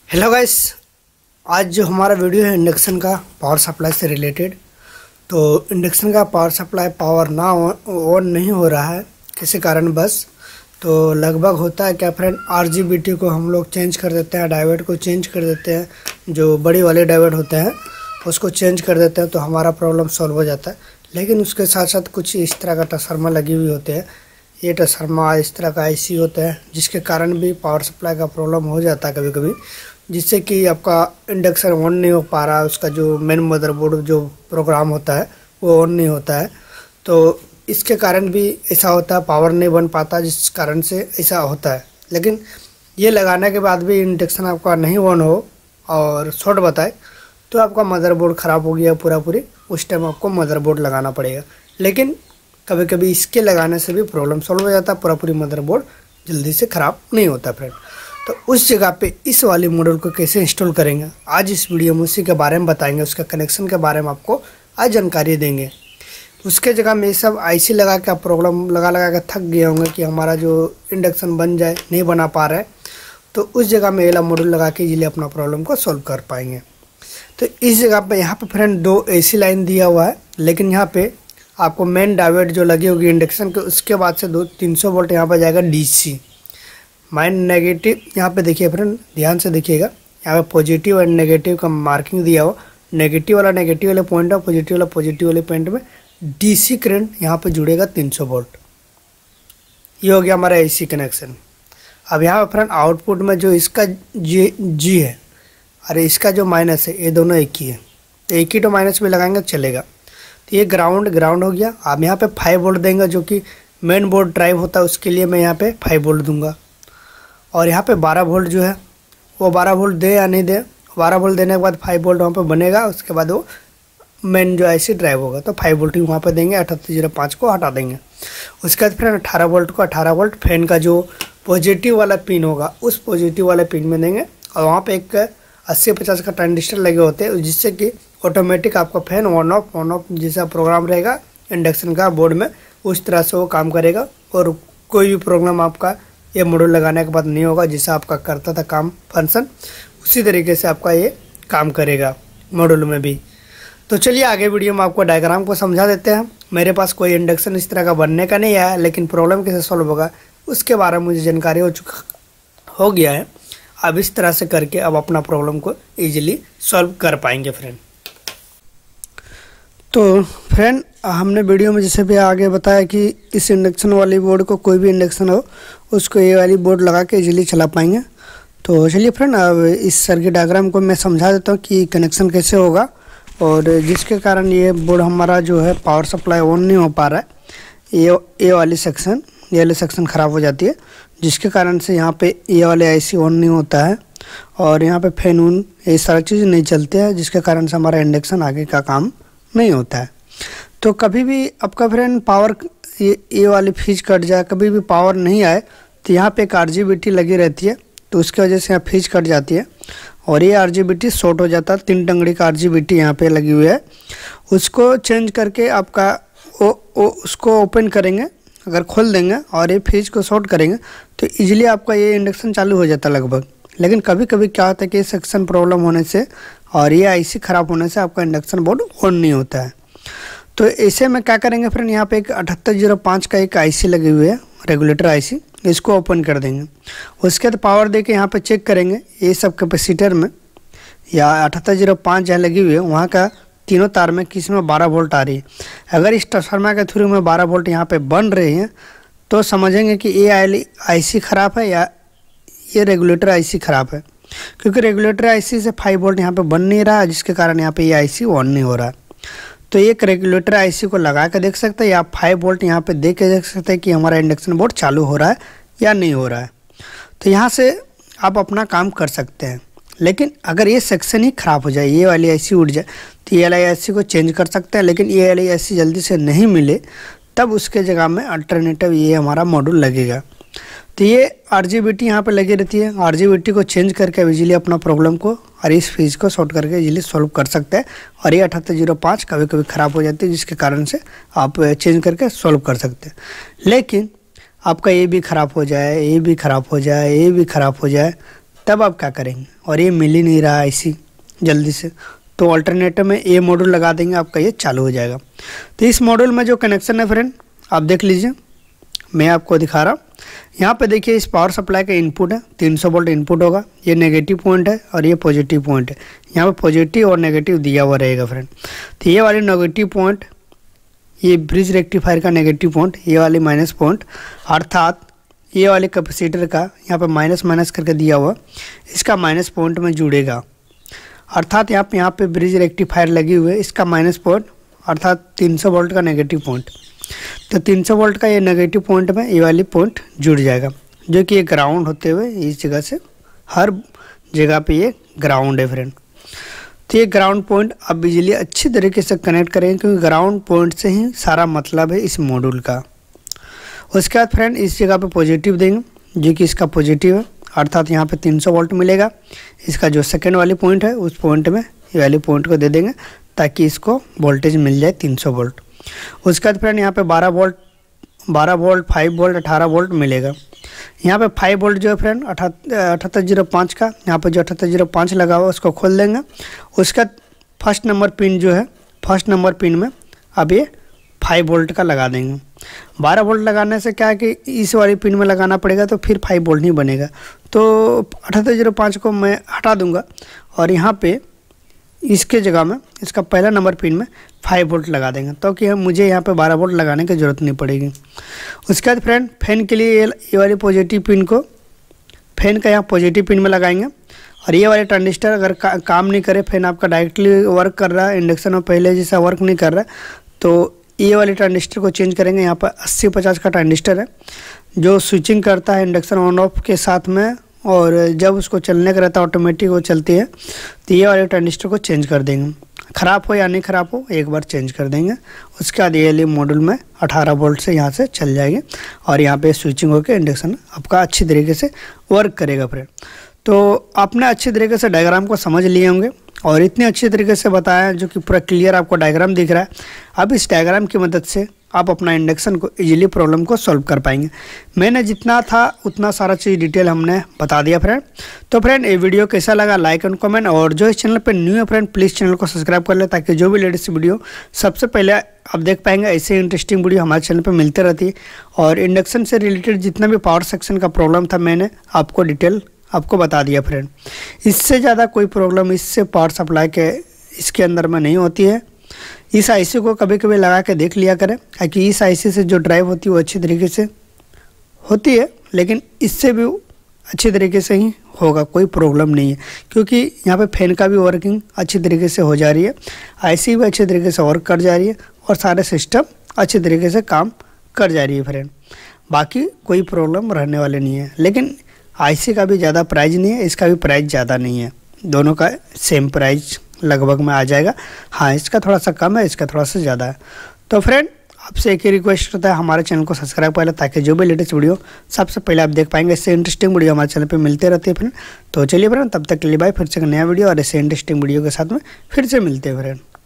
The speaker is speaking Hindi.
Hello guys. आज जो हमारा वीडियो है इंडक्शन का पावर सप्लाई से रिलेटेड। तो इंडक्शन का पावर सप्लाई पावर ना ऑन नहीं हो रहा है किसी कारण बस। तो लगभग होता है क्या फ्रेंड, आरजीबीटी को हम लोग चेंज कर देते हैं, डायोड को चेंज कर देते हैं, जो बड़ी वाले डायोड होते हैं उसको चेंज कर देते हैं तो हमारा प्रॉब्लम सॉल्व हो जाता है। लेकिन उसके साथ साथ कुछ इस तरह का ट्रांसफार्मर लगी हुई होते हैं, ये ट्रांसफार्मर इस तरह का आईसी होता है जिसके कारण भी पावर सप्लाई का प्रॉब्लम हो जाता है कभी कभी, जिससे कि आपका इंडक्शन ऑन नहीं हो पा रहा है। उसका जो मेन मदरबोर्ड जो प्रोग्राम होता है वो ऑन नहीं होता है, तो इसके कारण भी ऐसा होता है, पावर नहीं बन पाता जिस कारण से ऐसा होता है। लेकिन ये लगाने के बाद भी इंडक्शन आपका नहीं ऑन हो और शॉर्ट बताए तो आपका मदरबोर्ड ख़राब हो गया पूरी, उस टाइम आपको मदरबोर्ड लगाना पड़ेगा। लेकिन कभी कभी इसके लगाने से भी प्रॉब्लम सॉल्व हो जाता है, पूरी मदरबोर्ड जल्दी से ख़राब नहीं होता फ्रेंड। तो उस जगह पे इस वाली मॉडल को कैसे इंस्टॉल करेंगे आज इस वीडियो में उसी के बारे में बताएंगे, उसका कनेक्शन के बारे में आपको आज जानकारी देंगे। उसके जगह में ये सब आईसी लगा के आप प्रॉब्लम लगा के थक गए होंगे कि हमारा जो इंडक्शन बन जाए, नहीं बना पा रहा है, तो उस जगह में ये वाला मॉडल लगा के इजीली अपना प्रॉब्लम को सॉल्व कर पाएंगे। तो इस जगह पे यहाँ पे फ्रेंड 2 AC लाइन दिया हुआ है, लेकिन यहाँ पे आपको मेन डायोड जो लगी होगी इंडक्शन के, उसके बाद से 300 वोल्ट यहाँ पर जाएगा डीसी। माइन नेगेटिव यहाँ पे देखिए फ्रेंड, ध्यान से देखिएगा, यहाँ पे पॉजिटिव और नेगेटिव का मार्किंग दिया हो। नेगेटिव वाला नेगेटिव वाले पॉइंट है, पॉजिटिव वाला पॉजिटिव वाले पॉइंट में डीसी करंट यहाँ पे जुड़ेगा 300 वोल्ट। ये हो गया हमारा एसी कनेक्शन। अब यहाँ पे फ्रेंड आउटपुट में जो इसका जी है और इसका जो माइनस है, ये दोनों एक ही है, एक ही तो माइनस में लगाएंगे चलेगा। तो ये ग्राउंड हो गया। अब यहाँ पे 5 वोल्ट देंगे, जो कि मेन बोर्ड ड्राइव होता है, उसके लिए मैं यहाँ पे 5 वोल्ट दूंगा। और यहाँ पे 12 वोल्ट जो है वो 12 वोल्ट दे या नहीं दे, 12 वोल्ट देने के बाद 5 वोल्ट वहाँ पे बनेगा, उसके बाद वो मेन जो आईसी ड्राइव होगा तो 5 वोल्ट ही वहाँ पे देंगे, 7805 को हटा देंगे। उसके बाद फिर 18 वोल्ट को 18 वोल्ट फैन का जो पॉजिटिव वाला पिन होगा उस पॉजिटिव वाले पिन में देंगे। और वहाँ पे एक 80-50 का ट्रांजिस्टर लगे होते हैं, जिससे कि ऑटोमेटिक आपका फैन ऑन ऑफ जैसा प्रोग्राम रहेगा इंडक्शन का बोर्ड में, उस तरह से वो काम करेगा। और कोई भी प्रॉब्लम आपका ये मॉड्यूल लगाने के बाद नहीं होगा, जैसा आपका करता था काम फंक्शन, उसी तरीके से आपका ये काम करेगा मॉड्यूल में भी। तो चलिए आगे वीडियो में आपको डायग्राम को समझा देते हैं। मेरे पास कोई इंडक्शन इस तरह का बनने का नहीं आया, लेकिन प्रॉब्लम कैसे सॉल्व होगा उसके बारे में मुझे जानकारी हो गया है। अब इस तरह से करके अब अपना प्रॉब्लम को ईजिली सॉल्व कर पाएंगे फ्रेंड। तो फ्रेंड हमने वीडियो में जैसे भी आगे बताया कि इस इंडक्शन वाली बोर्ड को, कोई भी इंडक्शन हो उसको ये वाली बोर्ड लगा के इजीली चला पाएंगे। तो चलिए फ्रेंड अब इस सर्किट डायग्राम को मैं समझा देता हूँ कि कनेक्शन कैसे होगा, और जिसके कारण ये बोर्ड हमारा जो है पावर सप्लाई ऑन नहीं हो पा रहा है। ये वाली सेक्शन ख़राब हो जाती है, जिसके कारण से यहाँ पे ये वाले आईसी ऑन नहीं होता है और यहाँ पे फैन उन ये सारी चीज़ नहीं चलते हैं, जिसके कारण से हमारा इंडक्शन आगे का काम नहीं होता है। तो कभी भी आपका फ्रेंड पावर ये वाली फ्यूज कट जाए, कभी भी पावर नहीं आए, तो यहाँ पे एक आरजीबीटी लगी रहती है, तो उसकी वजह से यहाँ फ्यूज कट जाती है और ये आरजीबीटी शॉर्ट हो जाता है। 3 टंगड़ी का आरजीबीटी यहाँ पे लगी हुई है, उसको चेंज करके आपका उसको ओपन करेंगे, अगर खोल देंगे और ये फ्यूज को शॉर्ट करेंगे तो इजीली आपका ये इंडक्शन चालू हो जाता है लगभग। लेकिन कभी कभी क्या होता है कि सेक्शन प्रॉब्लम होने से और ये आईसी ख़राब होने से आपका इंडक्शन बोर्ड ऑन नहीं होता है। तो ऐसे में क्या करेंगे फ्रेंड, यहाँ पे एक 7805 का एक आईसी लगी हुई है, रेगुलेटर आईसी, इसको ओपन कर देंगे। उसके बाद पावर दे के यहाँ पे चेक करेंगे ये सब कैपेसिटर में या 7805 जहाँ लगी हुई है वहाँ का तीनों तार में किस में 12 वोल्ट आ रही है। अगर इस ट्रांसफार्मर के थ्रू में 12 वोल्ट यहाँ पे बन रही है तो समझेंगे कि ये आईसी ख़राब है या ये रेगुलेटर आईसी ख़राब है, क्योंकि रेगुलेटर आईसी से 5 वोल्ट यहाँ पे बन नहीं रहा है, जिसके कारण यहाँ पे ये आईसी ऑन नहीं हो रहा है। तो एक रेगुलेटर आईसी को लगा के देख सकते हैं या 5 वोल्ट यहाँ पे दे के देख सकते हैं कि हमारा इंडक्शन बोर्ड चालू हो रहा है या नहीं हो रहा है। तो यहाँ से आप अपना काम कर सकते हैं। लेकिन अगर ये सेक्शन ही ख़राब हो जाए, ये वाली आईसी उड़ जाए, तो ये वाली आईसी को चेंज कर सकते हैं। लेकिन ये वाली आईसी जल्दी से नहीं मिले तब उसके जगह में अल्टरनेटिव ये हमारा मॉड्यूल लगेगा। तो ये आरजीबीटी यहाँ पे लगी रहती है, आरजीबीटी को चेंज करके इजीली अपना प्रॉब्लम को और इस फ्यूज को शॉर्ट करके इजीली सॉल्व कर सकते हैं। और ये 7805 कभी कभी ख़राब हो जाती है, जिसके कारण से आप चेंज करके सॉल्व कर सकते हैं। लेकिन आपका ये भी ख़राब हो जाए, ये भी ख़राब हो जाए, ये भी ख़राब हो जाए, तब आप क्या करेंगे, और ये मिल ही नहीं रहा है इसी जल्दी से, तो अल्टरनेटर में ये मॉड्यूल लगा देंगे, आपका ये चालू हो जाएगा। तो इस मॉड्यूल में जो कनेक्शन है फ्रेंड आप देख लीजिए, मैं आपको दिखा रहा हूँ। यहाँ पे देखिए इस पावर सप्लाई का इनपुट है, 300 वोल्ट इनपुट होगा, ये नेगेटिव पॉइंट है और ये पॉजिटिव पॉइंट है। यहाँ पे पॉजिटिव और नेगेटिव दिया हुआ रहेगा फ्रेंड। तो ये वाली नेगेटिव पॉइंट, ये ब्रिज रेक्टिफायर का नेगेटिव पॉइंट, ये वाली माइनस पॉइंट, अर्थात ये वाले कैपेसिटर का यहाँ पे माइनस माइनस करके दिया हुआ, इसका माइनस पॉइंट में जुड़ेगा। अर्थात यहाँ पे ब्रिज रेक्टिफायर लगी हुई है, इसका माइनस पॉइंट अर्थात 300 वोल्ट का नेगेटिव पॉइंट, तो 300 वोल्ट का ये नेगेटिव पॉइंट में ये वाली पॉइंट जुड़ जाएगा, जो कि ये ग्राउंड होते हुए इस जगह से हर जगह पे ये ग्राउंड है फ्रेंड। तो ये ग्राउंड पॉइंट आप बिजली अच्छी तरीके से कनेक्ट करेंगे, क्योंकि ग्राउंड पॉइंट से ही सारा मतलब है इस मॉड्यूल का। उसके बाद फ्रेंड इस जगह पे पॉजिटिव देंगे, जो कि इसका पॉजिटिव है, अर्थात यहाँ पे 300 वोल्ट मिलेगा। इसका जो सेकेंड वाली पॉइंट है उस पॉइंट में ये वाली पॉइंट को दे देंगे, ताकि इसको वोल्टेज मिल जाए 300 वोल्ट। उसके बाद फ्रेंड यहाँ पे 12 वोल्ट, 5 वोल्ट, 18 वोल्ट मिलेगा। यहाँ पे 5 वोल्ट जो है फ्रेंड 7805 का, यहाँ पे जो 7805 लगा हुआ उसको खोल देंगे। उसका फर्स्ट नंबर पिन जो है, फर्स्ट नंबर पिन में अब ये 5 वोल्ट का लगा देंगे। 12 वोल्ट लगाने से क्या है कि इस वाली पिन में लगाना पड़ेगा, तो फिर 5 वोल्ट नहीं बनेगा। तो 7805 को मैं हटा दूंगा और यहाँ पे इसके जगह में इसका पहला नंबर पिन में 5 वोल्ट लगा देंगे, तो कि मुझे यहाँ पे 12 वोल्ट लगाने की ज़रूरत नहीं पड़ेगी। उसके बाद फ्रेंड फैन के लिए ये वाली पॉजिटिव पिन को फैन का यहाँ पॉजिटिव पिन में लगाएंगे, और ये वाले ट्रांजिस्टर अगर काम नहीं करे, फैन आपका डायरेक्टली वर्क कर रहा है, इंडक्शन में पहले जैसा वर्क नहीं कर रहा है, तो ये वाले ट्रांजिस्टर को चेंज करेंगे। यहाँ पर 8050 का ट्रांजिस्टर है, जो स्विचिंग करता है इंडक्शन ऑन ऑफ के साथ में, और जब उसको चलने का रहता है ऑटोमेटिक वो चलती है। तो ये वाले ट्रांजिस्टर को चेंज कर देंगे, ख़राब हो या नहीं ख़राब हो एक बार चेंज कर देंगे। उसके बाद ये वाले मॉड्यूल में 18 वोल्ट से यहाँ से चल जाएगी, और यहाँ पे स्विचिंग होकर इंडक्शन आपका अच्छी तरीके से वर्क करेगा फ्रेंड। तो आपने अच्छी तरीके से डायग्राम को समझ लिए होंगे, और इतनी अच्छी तरीके से बताया जो कि पूरा क्लियर आपको डायग्राम दिख रहा है। अब इस डायग्राम की मदद से आप अपना इंडक्शन को इजीली प्रॉब्लम को सॉल्व कर पाएंगे। मैंने जितना था उतना सारा चीज़ डिटेल हमने बता दिया फ्रेंड। तो फ्रेंड ये वीडियो कैसा लगा लाइक एंड कमेंट, और जो इस चैनल पे न्यू है फ्रेंड प्लीज़ चैनल को सब्सक्राइब कर ले, ताकि जो भी लेटेस्ट वीडियो सबसे पहले आप देख पाएंगे। ऐसे इंटरेस्टिंग वीडियो हमारे चैनल पर मिलते रहती है, और इंडक्शन से रिलेटेड जितना भी पावर सेक्शन का प्रॉब्लम था मैंने आपको डिटेल आपको बता दिया फ्रेंड। इससे ज़्यादा कोई प्रॉब्लम इससे पावर सप्लाई के इसके अंदर में नहीं होती है। इस आईसी को कभी कभी लगा के देख लिया करें, ताकि इस आईसी से जो ड्राइव होती है वो अच्छी तरीके से होती है, लेकिन इससे भी अच्छी तरीके से ही होगा, कोई प्रॉब्लम नहीं है, क्योंकि यहाँ पे फैन का भी वर्किंग अच्छी तरीके से हो जा रही है, आईसी भी अच्छी तरीके से वर्क कर जा रही है, और सारे सिस्टम अच्छी तरीके से काम कर जा रही है फ्रेंड। बाकी कोई प्रॉब्लम रहने वाले नहीं है। लेकिन आईसी का भी ज़्यादा प्राइस नहीं है, इसका भी प्राइस ज़्यादा नहीं है, दोनों का सेम प्राइस लगभग में आ जाएगा। हाँ, इसका थोड़ा सा कम है, इसका थोड़ा सा ज़्यादा है। तो फ्रेंड आपसे एक ही रिक्वेस्ट होता है, हमारे चैनल को सब्सक्राइब कर लें, ताकि जो भी लेटेस्ट वीडियो सबसे पहले आप देख पाएंगे। इससे इंटरेस्टिंग वीडियो हमारे चैनल पे मिलते रहते हैं फ्रेंड। तो चलिए फ्रेंड, तब तक के लिए बाय, फिर से नया वीडियो और ऐसे इंटरेस्टिंग वीडियो के साथ में फिर से मिलते हैं फ्रेंड।